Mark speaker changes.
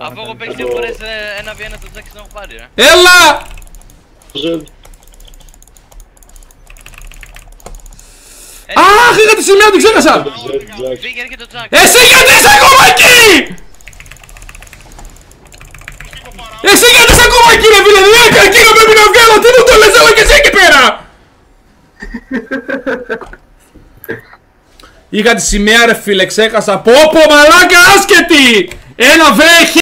Speaker 1: Αφού έχω παίξει 2 φορές 1v1 το Τζάκι τον έχω πάρει ρε.
Speaker 2: Έλα! Αχ, είχα τη σημαία, την ξέχασα!
Speaker 1: Φύγε έρχεται το Τζάκι.
Speaker 2: Εσύ γιατί είσαι ακόμα εκεί! Εσύ γιατί είσαι ακόμα εκεί ρε φίλε, δεν έκανα εκείνο πρέπει να βγάλω, τι μου το λες, έλα και εσύ εκεί πέρα! Είχα τη σημαία ρε φίλε, ξέχασα, πω μαλάκα άσκετη! Ένα βρέχει!